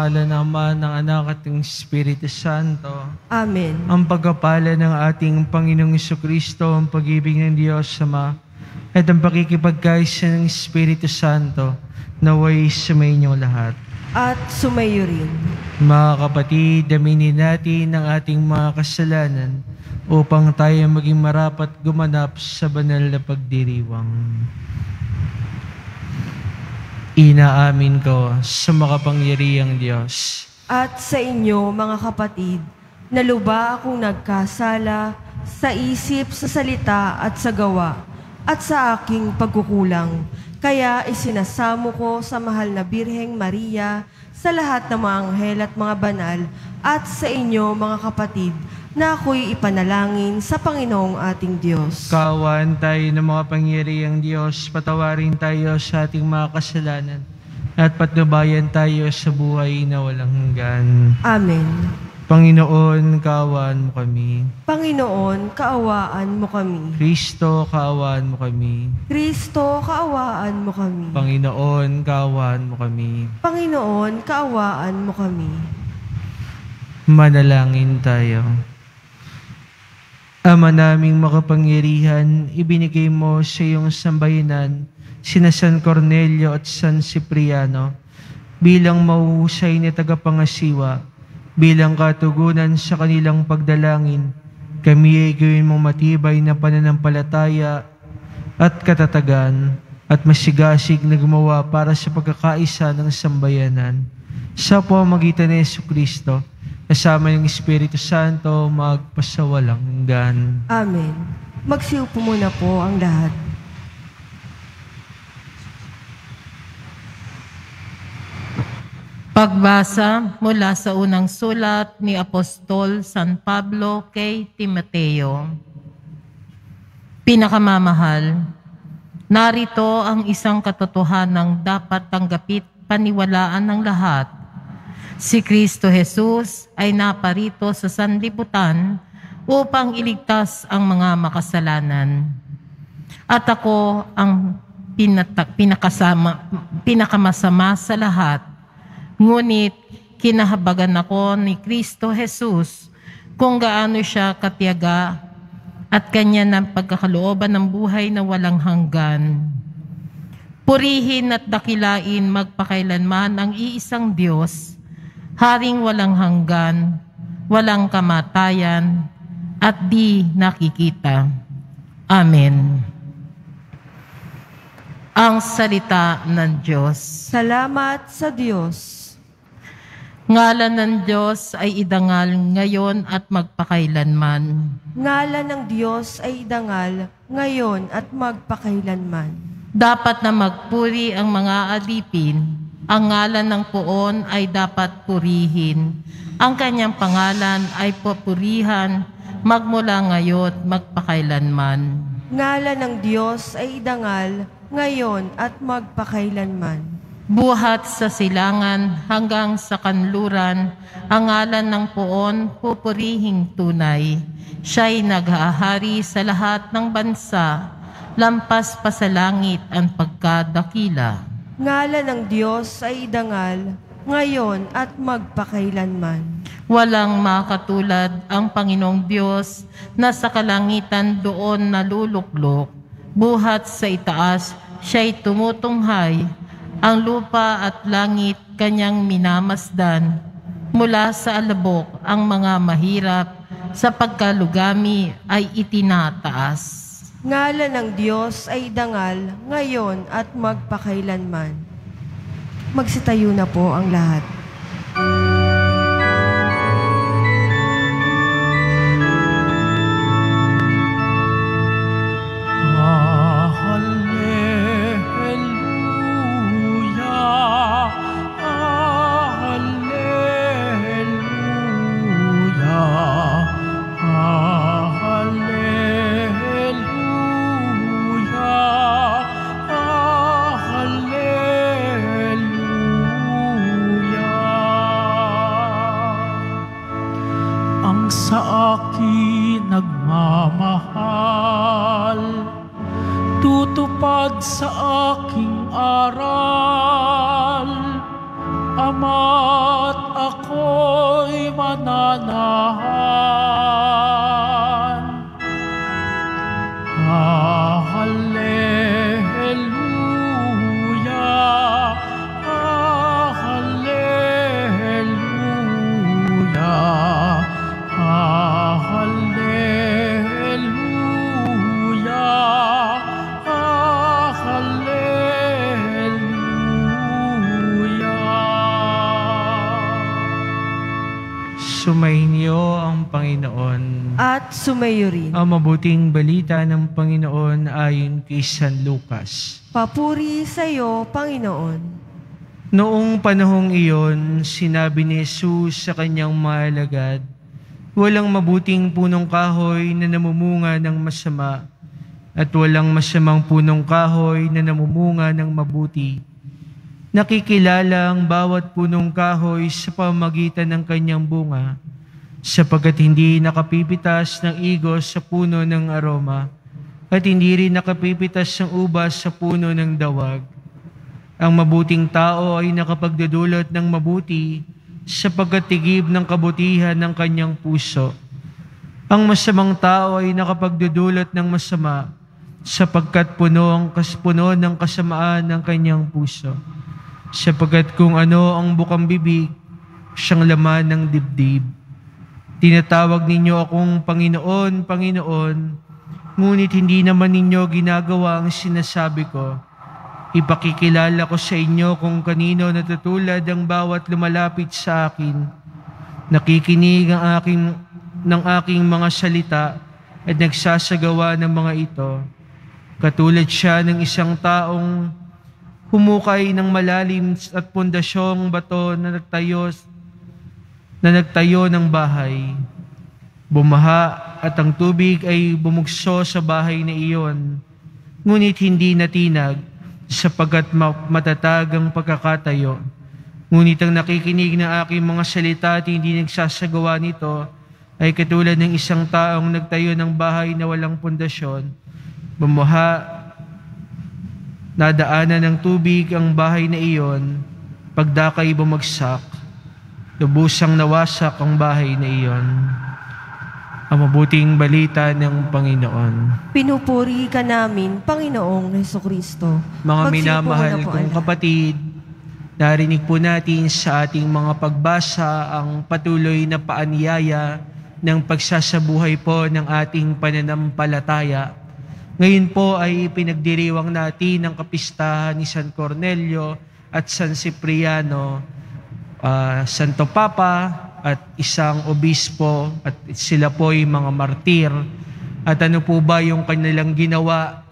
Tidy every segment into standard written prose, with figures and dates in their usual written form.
ngalan ng Ama, ng Anak at ng Espiritu Santo. Amen. Ang pagkapala ng ating Panginoong Jesucristo, ang pag-ibig ng Diyos Ama, at ang pakikipagkaisa ng Espiritu Santo, naway sumainyo lahat. At sumayo rin. Mga kapatid, aminin natin ang ating mga kasalanan upang tayo maging marapat gumanap sa banal na pagdiriwang. Inaamin ko sa makapangyarihang Diyos At sa inyo, mga kapatid, na luba akong nagkasala sa isip, sa salita at sa gawa, at sa aking pagkukulang. Kaya isinasamo ko sa mahal na Birheng Maria, sa lahat ng mga anghel at mga banal, at sa inyo, mga kapatid, na ako'y ipanalangin sa Panginoong ating Diyos. Kaawaan tayo ng mga pangyarihang Diyos, patawarin tayo sa ating mga kasalanan, at patnubayan tayo sa buhay na walang hanggan. Amen. Panginoon, kaawaan mo kami. Panginoon, kaawaan mo kami. Kristo, kaawaan mo kami. Kristo, kaawaan mo kami. Panginoon, kaawaan mo kami. Panginoon, kaawaan mo kami. Manalangin tayo. Ama naming makapangyarihan, ibinigay mo sa iyong sambayanan sina San Cornelio at San Cipriano bilang mahuhusay na tagapangasiwa, bilang katugunan sa kanilang pagdalangin. Kami ay gawin mong matibay na pananampalataya at katatagan at masigasig na gumawa para sa pagkakaisa ng sambayanan. Sa pamamagitan ni Jesucristo, kasama ng Espiritu Santo, magpasawalang hanggan. Amen. Magsiupo muna po ang lahat. Pagbasa mula sa unang sulat ni Apostol San Pablo kay Timoteo. Pinakamamahal, narito ang isang katotohanang dapat tanggapit paniwalaan ng lahat. Si Kristo Jesus ay naparito sa sanlibutan upang iligtas ang mga makasalanan. At ako ang pinakamasama sa lahat. Ngunit kinahabagan ako ni Kristo Jesus kung gaano siya katiyaga at kanya ng pagkakalooban ng buhay na walang hanggan. Purihin at dakilain magpakailanman ang iisang Diyos, Haring walang hanggan, walang kamatayan, at di nakikita. Amen. Ang salita ng Diyos. Salamat sa Diyos. Ngalan ng Diyos ay idangal ngayon at magpakailanman. Ngalan ng Diyos ay idangal ngayon at magpakailanman. Dapat na magpuri ang mga alipin. Ang ngalan ng Poon ay dapat purihin. Ang kanyang pangalan ay papurihan magmula ngayon magpakailanman. Ngalan ng Diyos ay idangal ngayon at magpakailanman. Buhat sa silangan hanggang sa kanluran, ang ngalan ng Poon pupurihing tunay. Siya'y naghahari sa lahat ng bansa, lampas pa sa langit ang pagkadakila. Ngalan ng Diyos ay idangal ngayon at magpakailanman. Walang makatulad ang Panginoong Diyos na sa kalangitan doon naluluklok. Buhat sa itaas, siya'y tumutunghay. Ang lupa at langit kanyang minamasdan. Mula sa alabok ang mga mahirap, sa pagkalugami ay itinataas. Ngalan ng Diyos ay idangal ngayon at magpakailanman. Magsitayo na po ang lahat. Sa akin nagmamahal, tutupad sa aking aral, Ama't ako'y mananahan. Hallelujah, hallelujah, hallelujah, hallelujah. Sumainyo ang Panginoon. At sumayo rin. Ang mabuting balita ng Panginoon ayon kay San Lucas. Papuri sa iyo, Panginoon. Noong panahong iyon, sinabi ni Jesus sa kanyang mga alagad, walang mabuting punong kahoy na namumunga ng masama at walang masamang punong kahoy na namumunga ng mabuti. Nakikilala ang bawat punong kahoy sa pamamagitan ng kanyang bunga, sapagkat hindi nakapipitas ng igos sa puno ng aroma at hindi rin nakapipitas ng ubas sa puno ng dawag. Ang mabuting tao ay nakapagdudulot ng mabuti sapagkat tigib ng kabutihan ng kanyang puso. Ang masamang tao ay nakapagdudulot ng masama sapagkat puno ng kasamaan ng kanyang puso. Sapagkat kung ano ang bukang bibig, siyang laman ng dibdib. Tinatawag ninyo akong Panginoon, Panginoon, ngunit hindi naman ninyo ginagawa ang sinasabi ko. Ipakikilala ko sa inyo kung kanino natutulad ang bawat lumalapit sa akin. Nakikinig ng aking mga salita at nagsasagawa ng mga ito. Katulad siya ng isang taong humukay ng malalim at pundasyong bato na nagtayo ng bahay. Bumaha at ang tubig ay bumugso sa bahay na iyon, ngunit hindi natinag sapagkat matatag ang pagkakatayo. Ngunit ang nakikinig ng aking mga salita at hindi nagsasagawa nito ay katulad ng isang taong nagtayo ng bahay na walang pundasyon. Bumaha, nadaanan ng tubig ang bahay na iyon, pagdakay bumagsak, lubusang nawasak ang bahay na iyon. Ang mabuting balita ng Panginoon. Pinupuri ka namin, Panginoong Hesukristo. Mga Magsipo minamahal na po, kong Allah. kapatid, narinig po natin sa ating mga pagbasa ang patuloy na paanyaya ng pagsasabuhay po ng ating pananampalataya. Ngayon po ay pinagdiriwang natin ang kapistahan ni San Cornelio at San Cipriano, Santo Papa at isang obispo, at sila po ay mga martir. At ano po ba yung kanilang ginawa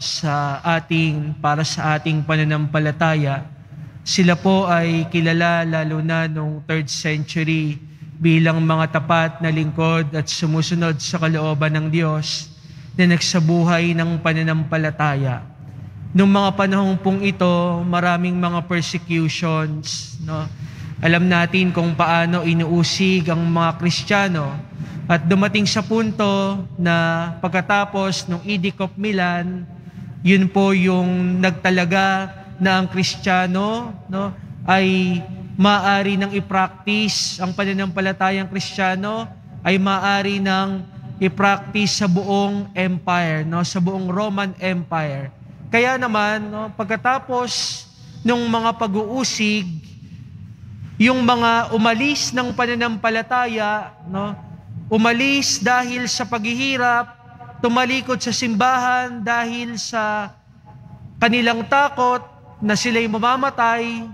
para sa ating pananampalataya? Sila po ay kilala lalo na noong 3rd century bilang mga tapat na lingkod at sumusunod sa kalooban ng Diyos na nagsabuhay ng pananampalataya. Noong mga panahong pong ito, maraming mga persecutions, no? Alam natin kung paano inuusig ang mga Kristiyano at dumating sa punto na pagkatapos ng Edict of Milan, yun po yung nagtalaga na ang Kristiyano, no, ay maaari nang i-practice ang pananampalatayang Kristiyano, ay maaari nang i-practice sa buong empire, no, sa buong Roman Empire. Kaya naman, no, pagkatapos ng mga pag-uusig, yung mga umalis ng pananampalataya, no, umalis dahil sa paghihirap, tumalikod sa simbahan dahil sa kanilang takot na sila'y mamamatay,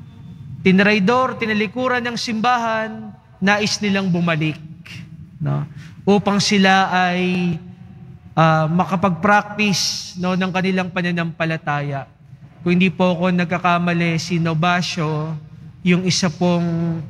tinalikuran ng simbahan, nais nilang bumalik, no, upang sila ay makapag-practice, no, ng kanilang pananampalataya. Kung hindi po ako nagkakamali, si Novacio, yung isa pong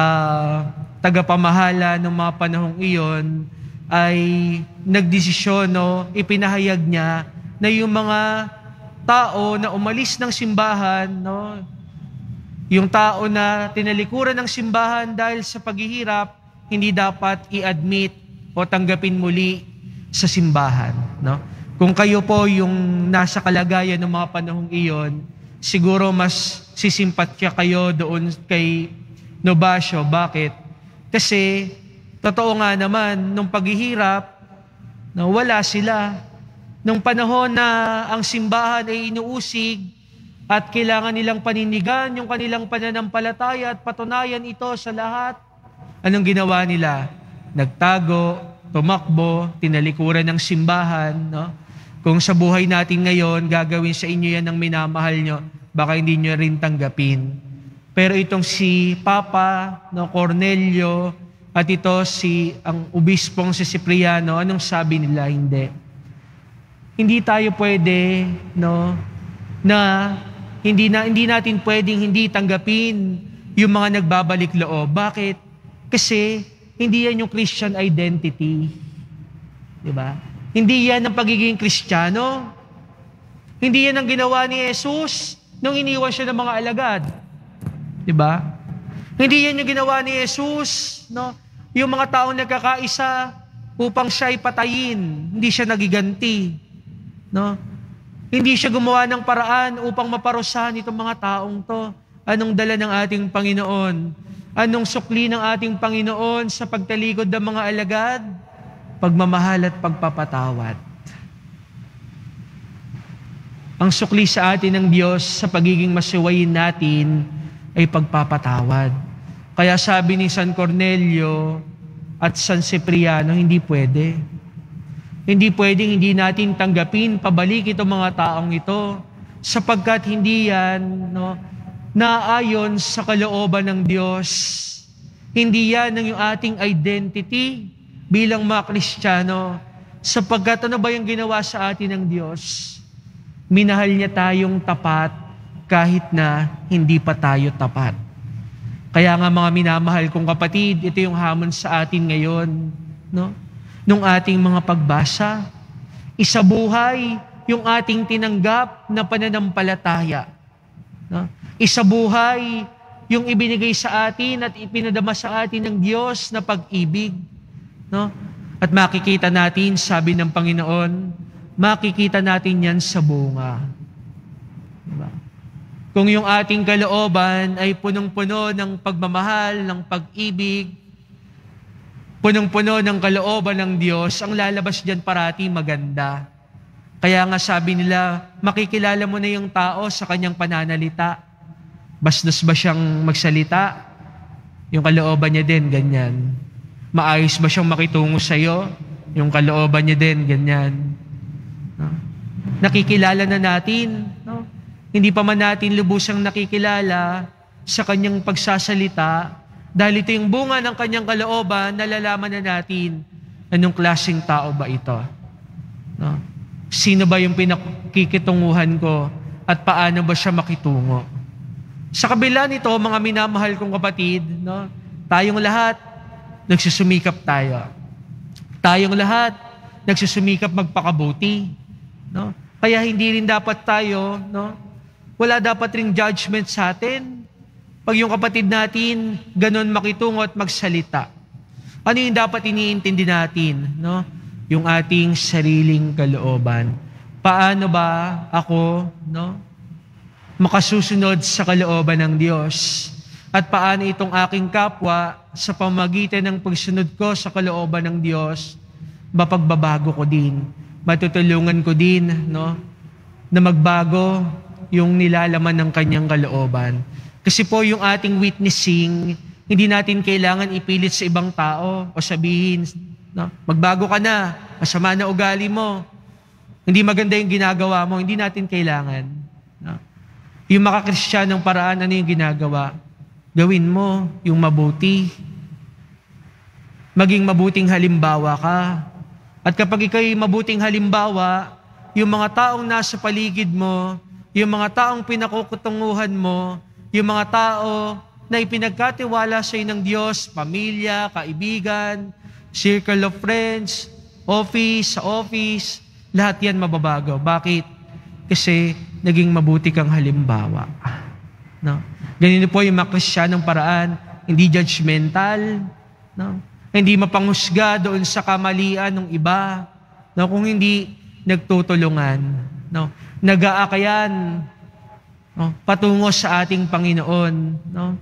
tagapamahala ng mga panahong iyon, ay nagdesisyon, no, ipinahayag niya na yung mga tao na umalis ng simbahan, no, yung tao na tinalikuran ng simbahan dahil sa paghihirap, hindi dapat i-admit o tanggapin muli sa simbahan, no? Kung kayo po yung nasa kalagayan ng mga panahong iyon, siguro mas sisimpatya kayo doon kay Novacio. Bakit? Kasi, totoo nga naman, nung paghihirap, na wala sila. Nung panahon na ang simbahan ay inuusig at kailangan nilang paninigan yung kanilang pananampalataya at patunayan ito sa lahat, anong ginawa nila? Nagtago, tumakbo, tinalikuran ng simbahan. No? Kung sa buhay natin ngayon, gagawin sa inyo yan ng minamahal nyo, baka hindi nyo rin tanggapin. Pero itong si Papa, no, Cornelio, at ito ang obispong si Cipriano, anong sabi nila? Hindi tayo pwede, no, na hindi natin pwedeng hindi tanggapin yung mga nagbabalik loob. Bakit? Kasi hindi yan yung Christian identity. Di ba? Hindi yan ang pagiging Kristiyano. Hindi yan ang ginawa ni Jesus nung iniwan siya ng mga alagad. Di ba? Hindi yan yung ginawa ni Jesus, no? Yung mga taong nagkakaisa upang siya ay patayin, hindi siya nagiganti. No? Hindi siya gumawa ng paraan upang maparusahan itong mga taong to. Anong dala ng ating Panginoon? Anong sukli ng ating Panginoon sa pagtalikod ng mga alagad? Pagmamahal at pagpapatawad. Ang sukli sa atin ng Diyos sa pagiging masuwayin natin ay pagpapatawad. Kaya sabi ni San Cornelio at San Cipriano, hindi pwede. Hindi pwedeng hindi natin tanggapin pabalik itong mga taong ito sapagkat hindi yan, no, naayon sa kalooban ng Diyos. Hindi yan ang yung ating identity bilang mga Kristiyano sapagkat ano ba yung ginawa sa atin ng Diyos? Minahal niya tayong tapat kahit na hindi pa tayo tapat. Kaya nga mga minamahal kong kapatid, ito yung hamon sa atin ngayon, no? Nung ating mga pagbasa, isabuhay yung ating tinanggap na pananampalataya. No? Isabuhay yung ibinigay sa atin at ipinadama sa atin ng Diyos na pag-ibig. No? At makikita natin, sabi ng Panginoon, makikita natin yan sa bunga. Diba? Kung yung ating kalooban ay punong-puno ng pagmamahal, ng pag-ibig, punong-puno ng kalooban ng Diyos, ang lalabas diyan parati maganda. Kaya nga sabi nila, makikilala mo na yung tao sa kanyang pananalita. Bastos ba siyang magsalita? Yung kalooban niya din, ganyan. Maayos ba siyang makitungo sa'yo? Yung kalooban niya din, ganyan. No? Nakikilala na natin, no? Hindi pa man natin lubusang nakikilala sa kanyang pagsasalita, dahil ito yung bunga ng kanyang kalooban, nalalaman na natin anong klaseng tao ba ito. No? Sino ba yung pinakikitunguhan ko at paano ba siya makitungo? Sa kabila nito, mga minamahal kong kapatid, no? Tayong lahat, nagsusumikap tayo. Tayong lahat, nagsusumikap magpakabuti. No? Kaya hindi rin dapat tayo, no? Wala dapat ring judgment sa atin. Pag yung kapatid natin, ganun makitungo at magsalita. Ano yung dapat iniintindi natin? No? Yung ating sariling kalooban. Paano ba ako, no, makasusunod sa kalooban ng Diyos? At paano itong aking kapwa sa pamagitan ng pagsunod ko sa kalooban ng Diyos, mapagbabago ko din, matutulungan ko din, no, na magbago yung nilalaman ng kanyang kalooban. Kasi po yung ating witnessing, hindi natin kailangan ipilit sa ibang tao o sabihin, no, magbago ka na, masama na ugali mo, hindi maganda yung ginagawa mo, hindi natin kailangan. No? Yung makakrisyanong paraan, ano yung ginagawa? Gawin mo yung mabuti. Maging mabuting halimbawa ka. At kapag ikaw'y mabuting halimbawa, yung mga taong nasa paligid mo, yung mga taong pinakukutunguhan mo, yung mga tao na ipinagkatiwala sa ng Diyos, pamilya, kaibigan, circle of friends, sa office, lahat yan mababago. Bakit? Kasi naging mabuti kang halimbawa. No? Ganito po yung mga Kristiyanong paraan, hindi judgmental, no? Hindi mapanghusga doon sa kamalian ng iba, no? Kung hindi nagtutulungan, no? Nag-aakayan, no, patungo sa ating Panginoon, no?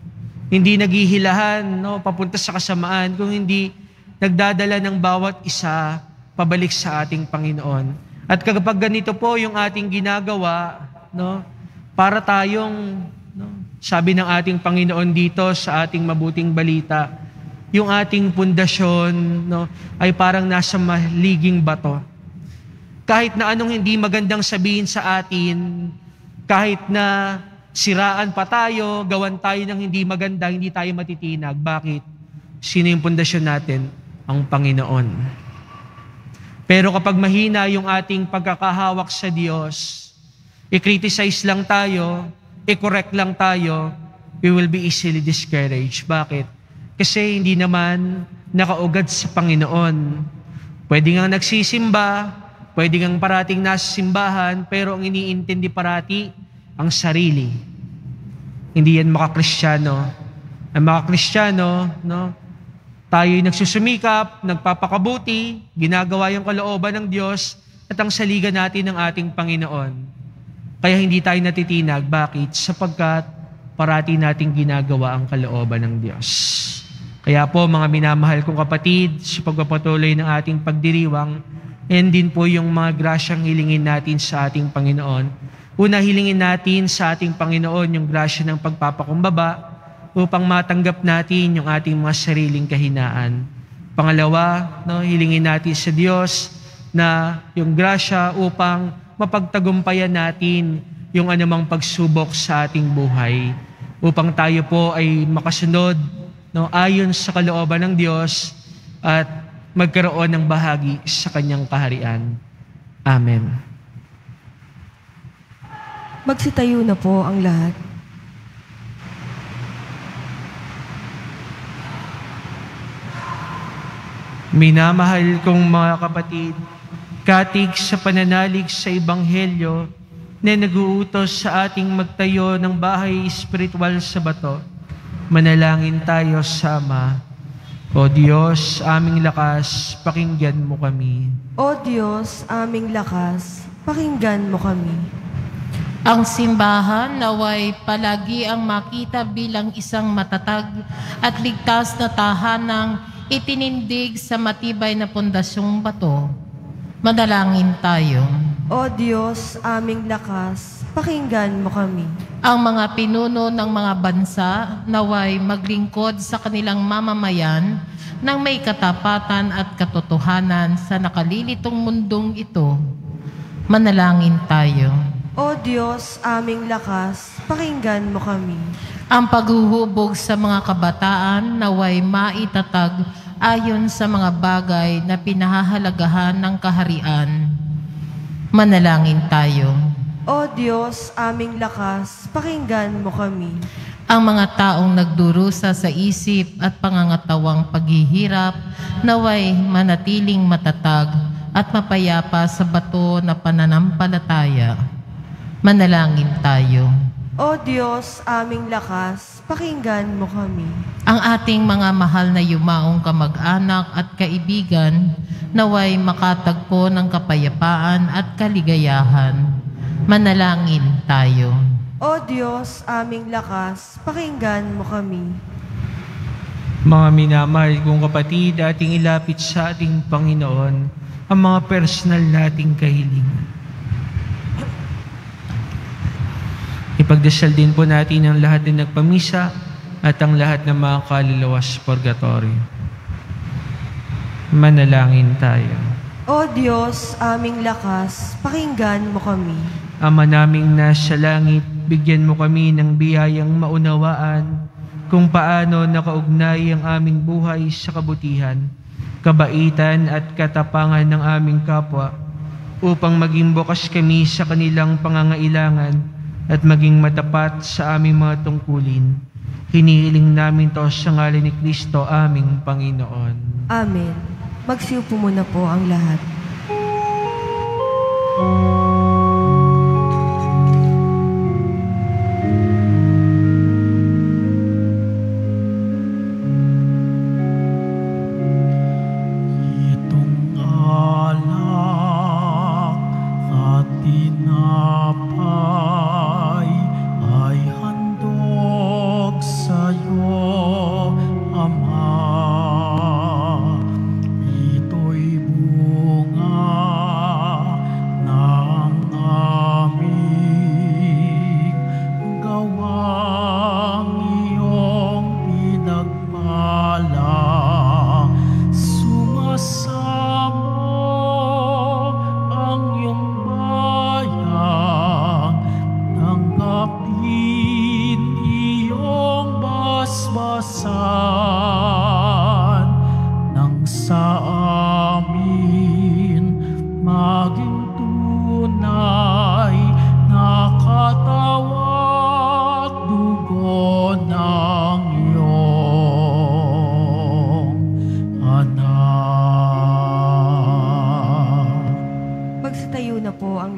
hindi naghihilahan, no, papunta sa kasamaan, kung hindi nagdadala ng bawat isa pabalik sa ating Panginoon. At kapag ganito po yung ating ginagawa, no, para tayong, no, sabi ng ating Panginoon dito sa ating mabuting balita, yung ating pundasyon, no, ay parang nasa maliging bato. Kahit na anong hindi magandang sabihin sa atin, kahit na siraan pa tayo, gawan tayo ng hindi maganda, hindi tayo matitinag. Bakit? Sino yung pundasyon natin? Ang Panginoon. Pero kapag mahina yung ating pagkakahawak sa Diyos, i-criticize lang tayo, i-correct lang tayo, we will be easily discouraged. Bakit? Kasi hindi naman nakaugad sa Panginoon. Pwede nga nagsisimba, pwede nga parating nasa simbahan, pero ang iniintindi parati, ang sarili. Hindi yan makakristyano. Ang makakristyano, no, tayo'y nagsusumikap, nagpapakabuti, ginagawa yung kalooban ng Diyos, at ang saligan natin ng ating Panginoon. Kaya hindi tayo natitinag. Bakit? Sapagkat parati nating ginagawa ang kalooban ng Diyos. Kaya po, mga minamahal kong kapatid, sa pagpapatuloy ng ating pagdiriwang, yan din po yung mga grasyang hilingin natin sa ating Panginoon. Una, hilingin natin sa ating Panginoon yung grasya ng pagpapakumbaba upang matanggap natin yung ating mga sariling kahinaan. Pangalawa, no, hilingin natin sa Diyos na yung grasya upang mapagtagumpayan natin yung anumang pagsubok sa ating buhay. Upang tayo po ay makasunod, no, ayon sa kalooban ng Diyos at magkaroon ng bahagi sa Kanyang kaharian. Amen. Magsitayo na po ang lahat. Minamahal kong mga kapatid, katig sa pananalig sa Ebanghelyo na naguutos sa ating magtayo ng bahay espiritual sa bato, manalangin tayo sama. O Diyos, aming lakas, pakinggan mo kami. O Diyos, aming lakas, pakinggan mo kami. Ang simbahan naway palagi ang makita bilang isang matatag at ligtas na tahanang itinindig sa matibay na pundasyong bato. Manalangin tayo. O Diyos, aming lakas, pakinggan mo kami. Ang mga pinuno ng mga bansa naway maglingkod sa kanilang mamamayan ng may katapatan at katotohanan sa nakalilitong mundong ito. Manalangin tayo. O Diyos, aming lakas, pakinggan mo kami. Ang paghuhubog sa mga kabataan naway maitatag ayon sa mga bagay na pinahahalagahan ng kaharian. Manalangin tayo. O Diyos, aming lakas, pakinggan mo kami. Ang mga taong nagdurusa sa isip at pangangatawang paghihirap naway manatiling matatag at mapayapa sa bato na pananampalataya. Manalangin tayo. O Diyos, aming lakas, pakinggan mo kami. Ang ating mga mahal na yumaong kamag-anak at kaibigan naway makatagpo ng kapayapaan at kaligayahan. Manalangin tayo. O Diyos, aming lakas, pakinggan mo kami. Mga minamahal kong kapatid, ating ilapit sa ating Panginoon ang mga personal nating kahilingan. Ipagdasal din po natin ang lahat ng nagpamisa at ang lahat ng mga kaluluwa sa purgatorio. Manalangin tayo. O Diyos, aming lakas, pakinggan mo kami. Ama naming nasa langit, bigyan mo kami ng biyayang maunawaan kung paano nakaugnay ang aming buhay sa kabutihan, kabaitan at katapangan ng aming kapwa upang maging bukas kami sa kanilang pangangailangan at maging matapat sa aming mga tungkulin. Hinihiling namin to sa ngalan ni Kristo, aming Panginoon. Amen. Magsiupo muna po ang lahat. Ay handog sa'yo.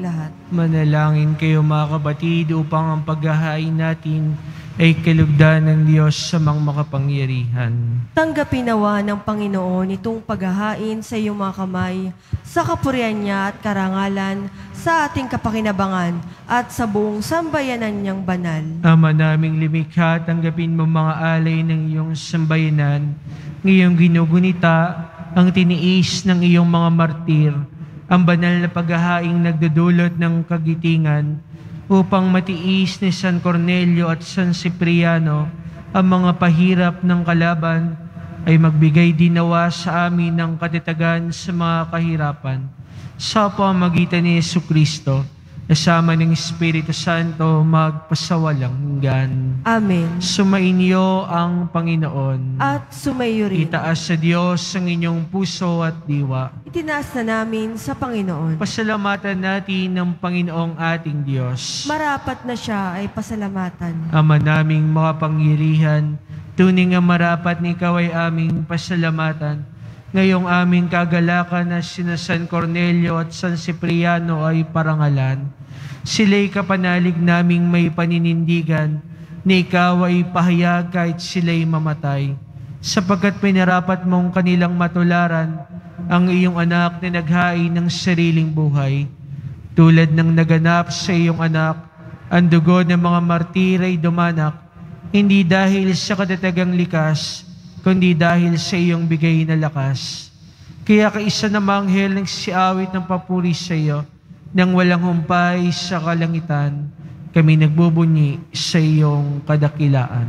lahat. Manalangin kayo mga kapatid upang ang paghahain natin ay kalugdan ng Diyos sa mga makapangyarihan. Tanggapin nawa ng Panginoon itong paghahain sa iyong mga kamay, sa kapurihan niya at karangalan, sa ating kapakinabangan at sa buong sambayanan niyang banal. Ama naming limikha, tanggapin mo mga alay ng iyong sambayanan, ngayong ginugunita ang tiniis ng iyong mga martir, ang banal na paghahaing nagdudulot ng kagitingan, upang matiis ni San Cornelio at San Cipriano ang mga pahirap ng kalaban, ay magbigay din nawa sa amin ng katatagan sa mga kahirapan. Sa pamamagitan ni Jesucristo, kasama ng Espiritu Santo, magpasawalang hanggan. Amen. Sumainyo ang Panginoon. At sumayo rin. Itaas sa Diyos ang inyong puso at diwa. Itinaas na namin sa Panginoon. Pasalamatan natin ng Panginoong ating Diyos. Marapat na siya ay pasalamatan. Ama naming makapangyarihan, tunay nga marapat ni Ikaw ay aming pasalamatan. Ngayong aming kagalakan na sina San Cornelio at San Cipriano ay parangalan. Sila'y kapanalig naming may paninindigan na Ikaw ay pahayag kahit sila'y mamatay. Sapagkat pinarapat mong kanilang matularan ang iyong anak na naghain ng sariling buhay. Tulad ng naganap sa iyong anak, ang dugo ng mga martir ay dumanak, hindi dahil sa katatagang likas, kundi dahil sa iyong bigay na lakas. Kaya kaisa na manghel ng siawit ng papuri sa iyo, nang walang humpay sa kalangitan, kami nagbubunyi sa iyong kadakilaan.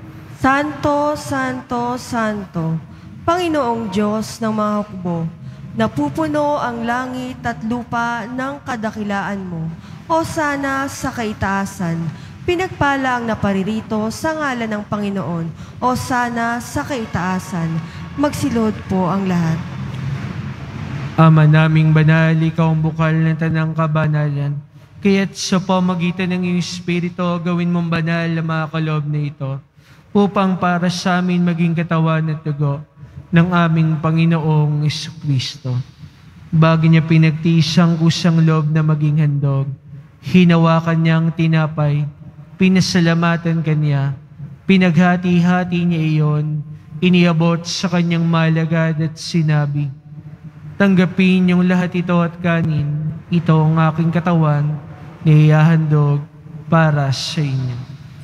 Santo, Santo, Santo, Panginoong Diyos ng mga hukbo, napupuno ang langit at lupa ng kadakilaan mo. O sana sa kaitaasan, pinagpala ang naparirito sa ngalan ng Panginoon. O sana sa kaitaasan, magsilod po ang lahat. Ama naming banal, Ikaw ang bukal ng tanang kabanalan. Kaya't sa pamagitan ng iyong Espiritu, gawin mong banal ang mga kaloob na ito, upang para sa amin maging katawan at dugo ng aming Panginoong Jesucristo. Bago niya pinagtiis ang kusang loob na maging handog, hinawakan niyang tinapay, pinasalamatan kanya, pinaghati-hati niya iyon, iniabot sa kanyang malagad at sinabi, tanggapin niyong lahat ito at kanin, ito ang aking katawan na ihahandog para sa inyo.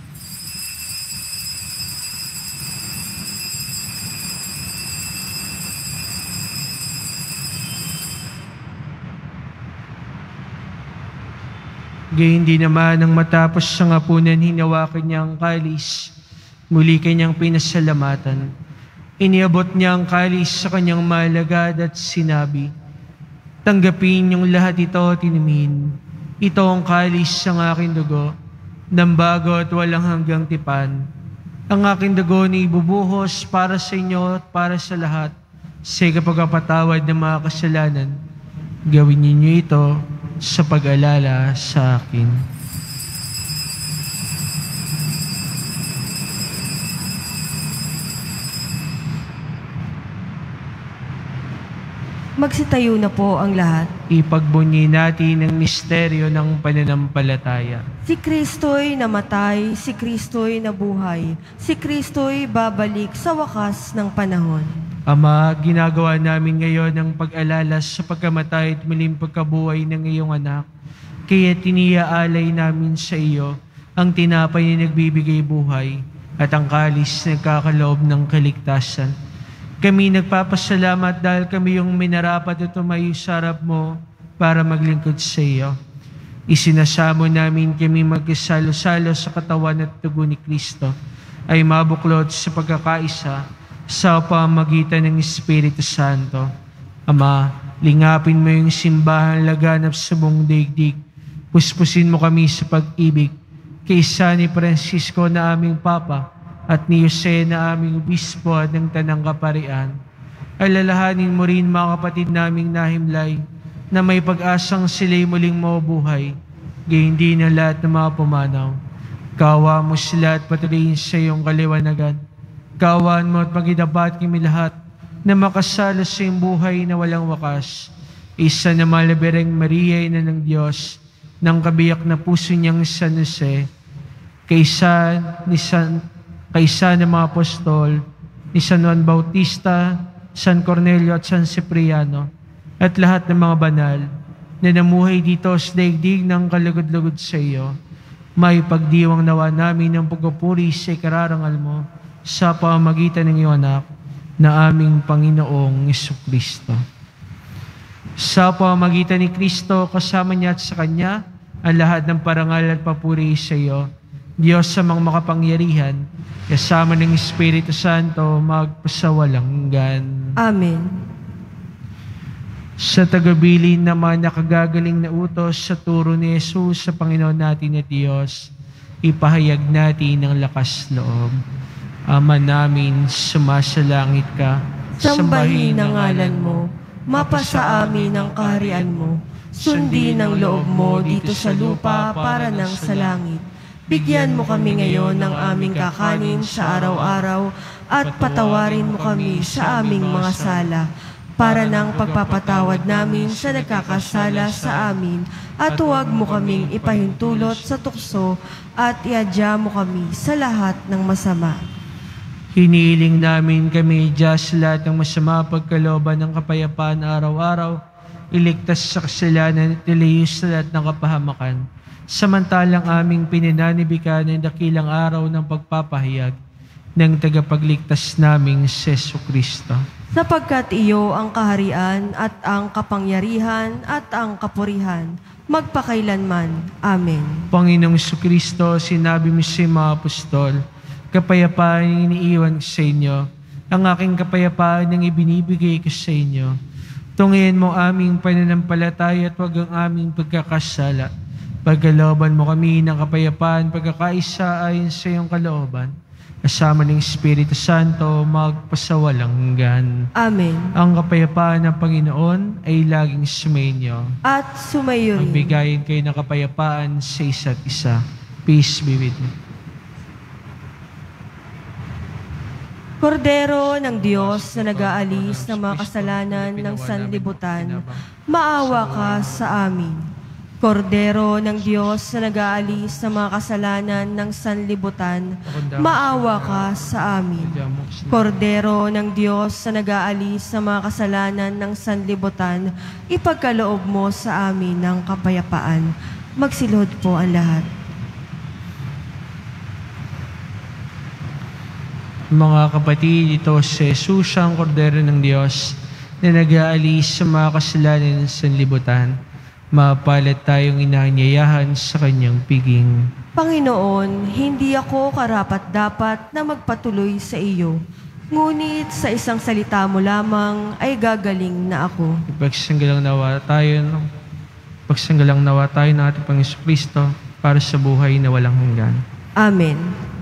Gayun din naman nang matapos sa ngapunan, hinawakan niya ang kalis, muli kanyang pinasalamatan. Iniabot niya ang kalis sa kanyang malagad at sinabi, tanggapin niyong lahat ito at inumin. Ito ang kalis ng aking dugo, ng bago at walang hanggang tipan. Ang aking dugo na ibubuhos para sa inyo at para sa lahat, sa kapagpapatawad ng mga kasalanan. Gawin ninyo ito sa pag-alala sa akin. Magsitayo na po ang lahat. Ipagbunyi natin ang misteryo ng pananampalataya. Si Kristo'y namatay, si Kristo'y nabuhay, si Kristo'y babalik sa wakas ng panahon. Ama, ginagawa namin ngayon ang pag-alala sa pagkamatay at muling pagkabuhay ng iyong anak. Kaya tiniyaalay namin sa iyo ang tinapay na nagbibigay buhay at ang kalis na nagkakaloob ng kaligtasan. Kami nagpapasalamat dahil kami yung minarapat at tumayo sa harap mo para maglingkod sa iyo. Isinasamo namin kami magkasalo-salo sa katawan at dugo ni Kristo ay mabuklod sa pagkakaisa sa pamagitan ng Espiritu Santo. Ama, lingapin mo yung simbahan laganap sa buong daigdig. Puspusin mo kami sa pag-ibig kaysa ni Francisco na aming Papa at ni Jose na aming Obispo at ng Tanang Kaparian. Alalahanin mo rin mga kapatid naming nahimlay na may pag-asang sila'y muling mabubuhay, gayon din ang lahat ng mga pumanaw. Kawa mo sila at patuloyin sa iyong kaliwanagan. Kawan mo at magidapat kami lahat na makasalo sa iyong buhay na walang wakas. Isa na malabereng Maria, ina ng Diyos, ng kabiyak na puso niyang San Jose, kaysa ng mga apostol, ni San Juan Bautista, San Cornelio at San Cipriano, at lahat ng mga banal na namuhay dito sa daigdig ng kalugod-lugod sa iyo, may pagdiwang nawa namin ng pagpupuri sa ikararangal mo sa pamamagitan ng iyong anak na aming Panginoong Jesucristo. Sa pamamagitan ni Kristo, kasama niya at sa Kanya, ang lahat ng parangal at papuri sa iyo, Diyos sa mga makapangyarihan, kasama ng Espiritu Santo, magpasawalang hanggan. Amen. Sa tagabilin na mga nakagagaling na utos sa turo ni Jesus sa Panginoon natin at Diyos, ipahayag natin ang lakas loob. Ama namin, sumasalangit ka, Sambahin ang ngalan mo, mapasa amin ang kaharian mo, sundin ang loob mo dito sa lupa para nang sa langit. Bigyan mo kami ngayon ng aming kakanin sa araw-araw at patawarin mo kami sa aming mga sala, para ng pagpapatawad namin sa nagkakasala sa amin, at huwag mo kaming ipahintulot sa tukso at iadya mo kami sa lahat ng masama. Hinihiling namin kami, Diyos, lahat ng masama pagkalooban ng kapayapaan araw-araw, iligtas sa kasalanan at ilayos sa lahat ng kapahamakan. Samantalang aming pinananibikan ng dakilang araw ng pagpapahayag ng tagapagligtas naming si Jesucristo. Sapagkat iyo ang kaharian at ang kapangyarihan at ang kapurihan, magpakailanman. Amen. Panginoong Jesucristo, sinabi mo sa mga apostol, kapayapaan ang iniiwan ko sa inyo, ang aking kapayapaan ang ibinibigay ko sa inyo. Tunghayan mo aming pananampalataya at huwag ang aming pagkakasala. Pagkalooban mo kami ng kapayapaan, pagkakaisa ayon sa iyong kalooban, kasama ng Espiritu Santo, magpasawalang hanggan. Amen. Ang kapayapaan ng Panginoon ay laging sumainyo. At sumayo rin. Magbigayin kayo ng kapayapaan sa isa't isa. Peace be with you. Kordero ng Diyos na nag-aalis ng mga kasalanan ng sanlibutan, maawa ka sa amin. Kordero ng Diyos na nag-aalis ng mga kasalanan ng sanlibutan, maawa ka sa amin. Kordero ng Diyos na nag-aalis ng mga kasalanan ng sanlibutan, ipagkaloob mo sa amin ng kapayapaan. Magsilhod po ang lahat. Mga kapatid, ito si Jesus ang Kordero ng Diyos na nag-aalis sa mga kasalanan ng sanlibutan. Mapalat tayong inaanyayahan sa kanyang piging. Panginoon, hindi ako karapat-dapat na magpatuloy sa iyo. Ngunit sa isang salita mo lamang ay gagaling na ako. Pagsanggalang nawa tayo ng ating Panginoon Kristo para sa buhay na walang hanggan. Amen.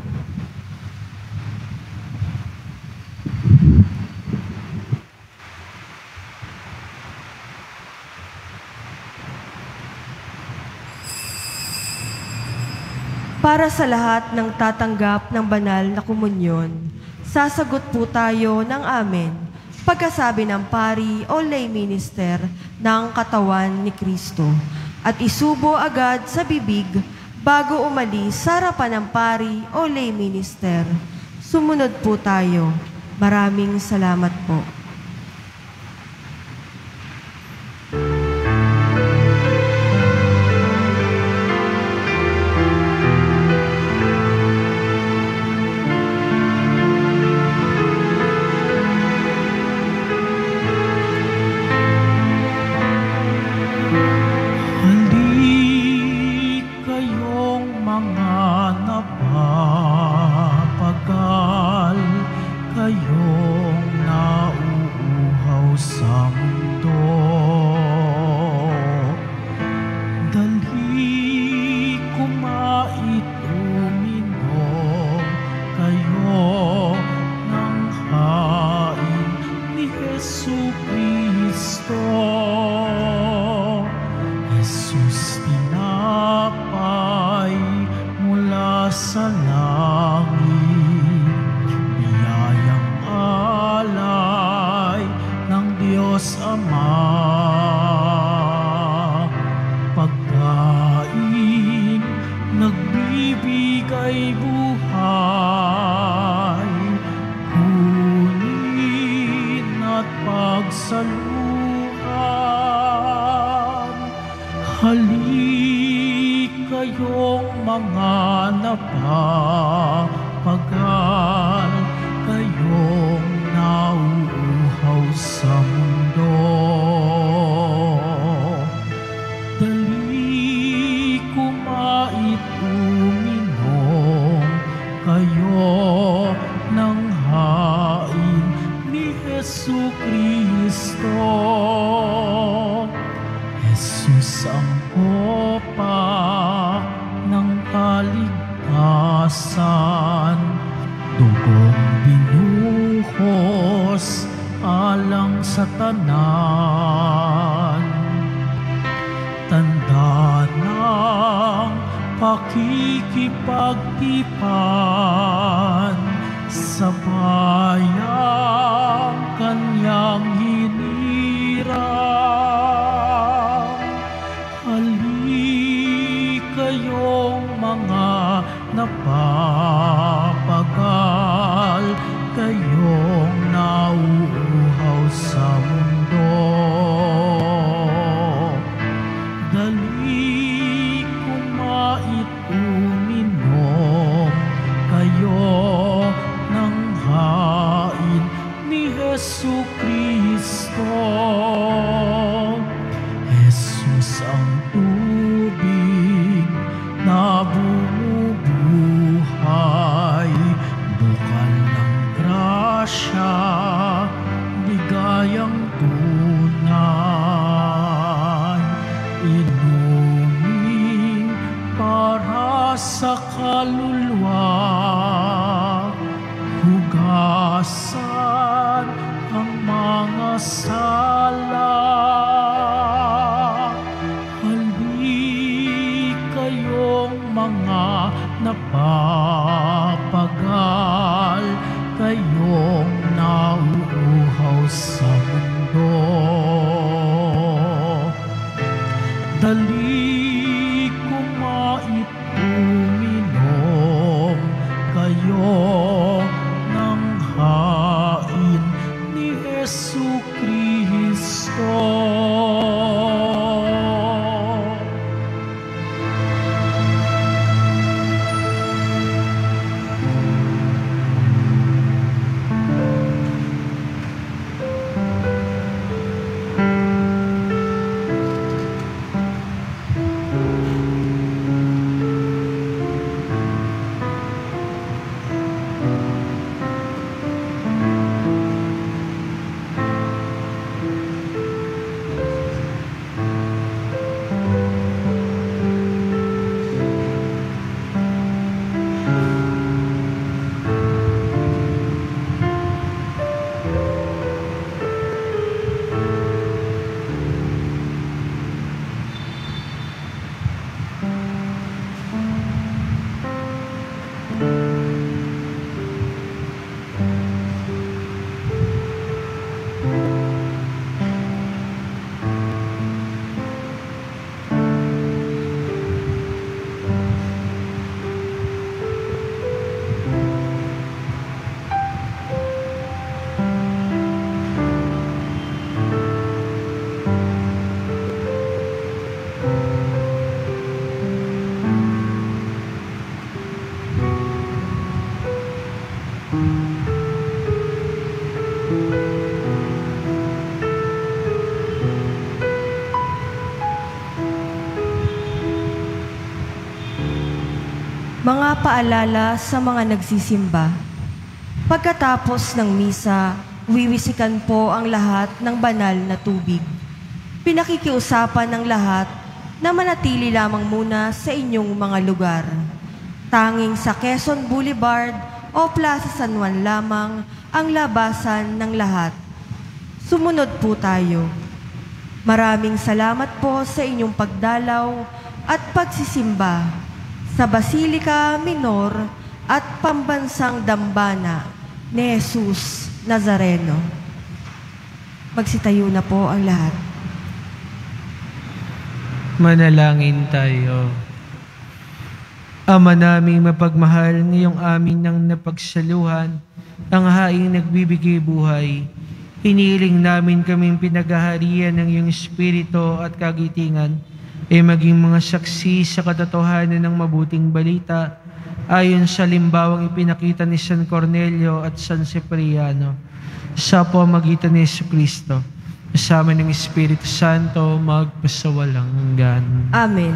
Para sa lahat ng tatanggap ng banal na komunyon, sasagot po tayo ng amen pagkasabi ng pari o lay minister ng katawan ni Kristo at isubo agad sa bibig bago umalis sa harapan ng pari o lay minister. Sumunod po tayo. Maraming salamat po. Kayong nauna kayong mga napapagal, kayong nauuhaw sa mundo. Dali kumait uminom kayo ng hain ni Jesucristo. Jesus ang kopa ng kaligtasan, dugong binuhos alang sa tanan. Tanda ng pakikipagtipan sa bayang kanyang hinirang. Hali kayong mga napapagal, kayong nauuhaw sa mundo. Dali kumait uminom kayo ng hain ni Jesucristo. Jesus ang tubig na bumubuhay, bukal ng grasya, bigayang tunay. Inumin para sa kaluluwa, hugasan ang mga sala. Hali kayong mga napapagal, kayong nauuhaw sa mundo. Dali kumait uminom kayo ng hain ni Jesucristo. Mga paalala sa mga nagsisimba. Pagkatapos ng misa, wiwisikan po ang lahat ng banal na tubig. Pinakikiusapan ng lahat na manatili lamang muna sa inyong mga lugar. Tanging sa Quezon Boulevard o Plaza San Juan lamang ang labasan ng lahat. Sumunod po tayo. Maraming salamat po sa inyong pagdalaw at pagsisimba sa Basilica Minor at Pambansang Dambana ni Jesus Nazareno. Magsitayo na po ang lahat. Manalangin tayo. Ama naming mapagmahal, ngayong amin nang napagsaluhan ang haing nagbibigay buhay. Hiniling namin kaming pinaghaharian ng iyong Espiritu at kagitingan ay maging mga saksi sa katotohanan ng mabuting balita ayon sa limbawang ipinakita ni San Cornelio at San Cipriano sa pamamagitan ni Jesucristo, kasama ng Espiritu Santo, magpasawalang hanggan. Amen.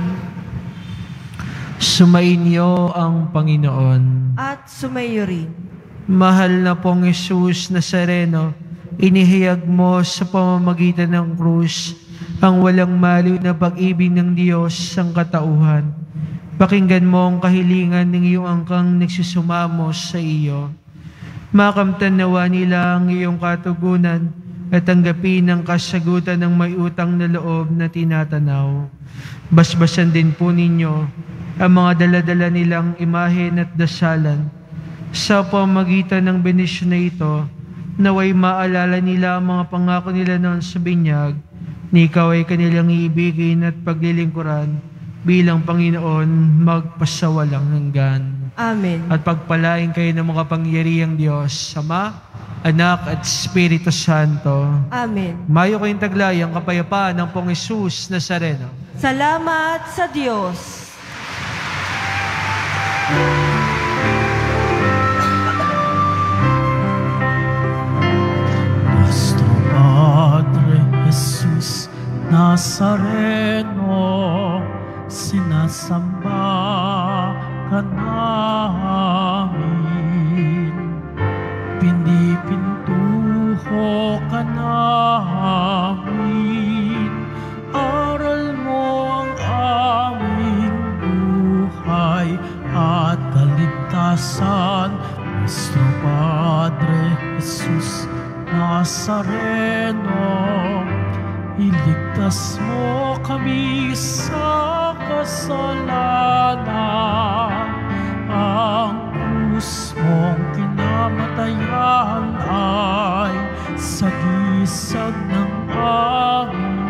Sumainyo ang Panginoon. At sumayo rin. Mahal na pong Jesus Nazareno, inihayag mo sa pamamagitan ng krus ang walang maliw na pag-ibig ng Diyos ang katauhan. Pakinggan mo ang kahilingan ng iyong angkang nagsusumamos sa iyo. Makamtan nawa nila ang iyong katugunan at tanggapin ang kasagutan ng may utang na loob na tinatanaw. Basbasan din po ninyo ang mga daladala nilang imahen at dasalan. Sa pamamagitan ng benisyon na ito, naway maalala nila ang mga pangako nila noon sa binyag, ni ikaw ay kanilang iibigin at paglilingkuran bilang Panginoon magpasawalang hanggan. Amen. At pagpalain kayo ng mga pangyarihang Diyos, Ama, Anak at Espiritu Santo. Amen. Mayo kayong taglay ang kapayapaan ng Pong Jesus Nazareno. Salamat sa Diyos. Nuestro Padre Jesus Nazareno, sinasamba ka namin, pinipintuho ka namin, aral mo ang aming buhay at kaligtasan. Nuestro Padre Jesus Nazareno, iligtas mo kami sa kasalanan. Ang krus mong kinamatayan ay sagisag ng aming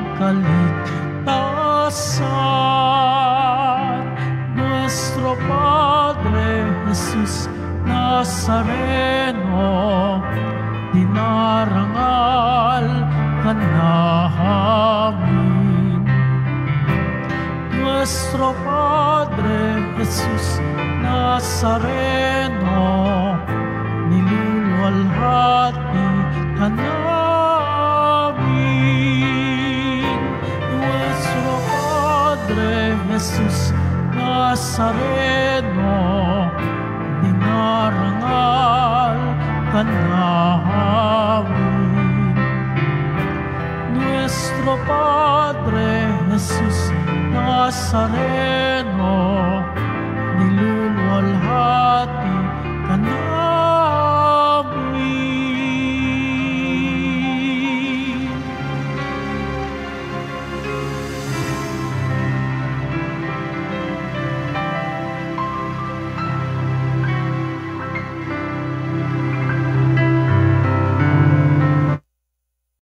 kaligtasan. Nuestro Padre Jesus Nazareno, dinarangal ka namin. Nuestro Padre Jesus Nazareno, niluluwalhati ka namin. Nuestro Padre Jesus Nazareno, dinarangal ka namin. Nuestro Padre Jesus Nazareno,